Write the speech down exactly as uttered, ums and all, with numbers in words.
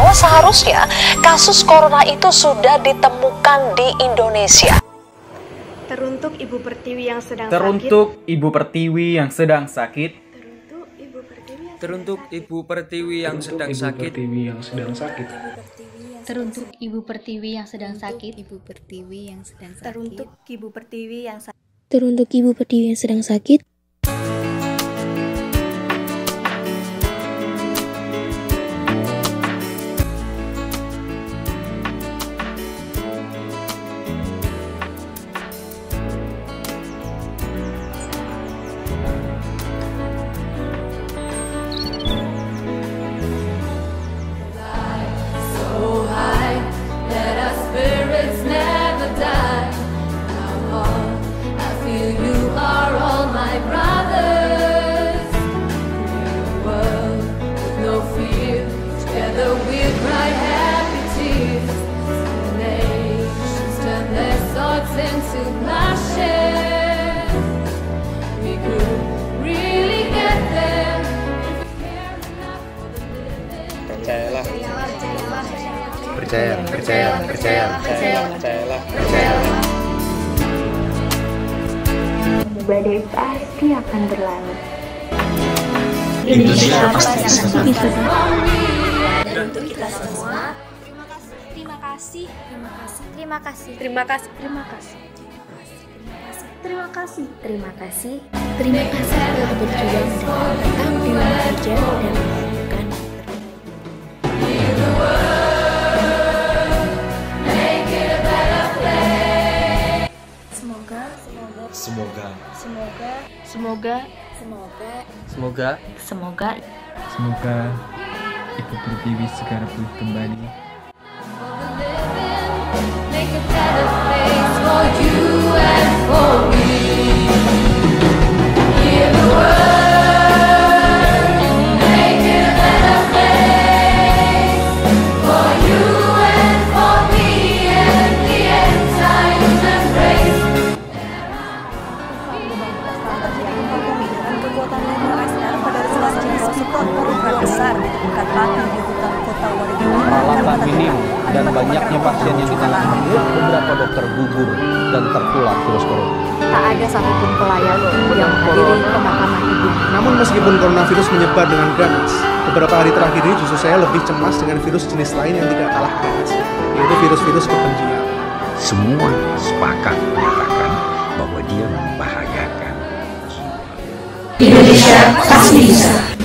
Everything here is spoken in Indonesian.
bahwa seharusnya kasus corona itu sudah ditemukan di Indonesia. Teruntuk Ibu Pertiwi yang sedang Teruntuk sakit. Ibu Pertiwi yang sedang sakit. Teruntuk Ibu Pertiwi yang sedang sakit. Teruntuk Ibu Pertiwi yang sedang sakit. Teruntuk Ibu Pertiwi yang sedang sakit. Ibu Pertiwi yang sedang sakit. Teruntuk Ibu Pertiwi yang sakit. Teruntuk Ibu Pertiwi yang sedang sakit. Percayalah. Percaya, percaya, percaya, percaya, Percayalah. percaya. Badai pasti akan berlalu. Indonesia pasti bisa. Dan untuk kita semua, Terima kasih. Terima kasih. terima kasih. Terima kasih. Terima kasih. Terima kasih. Terima kasih. Terima kasih telah berjuang dan datang di rumah kerja dan melakukan Semoga, semoga, Semoga, semoga, semoga semoga, Semoga semoga Semoga Ibu Pertiwi segera pulih kembali. Peralatan minim dan banyaknya pasien yang ditangani membuat beberapa dokter gugur dan tertular virus corona. tak ada satupun pelayan yang menghadiri pemakaman ibu. namun meskipun coronavirus menyebar dengan ganas, beberapa hari terakhir ini justru saya lebih cemas dengan virus jenis lain yang tidak kalah ganas, yaitu virus-virus kebencian. Semua sepakat menyatakan bahwa dia membahayakan. Indonesia pasti bisa.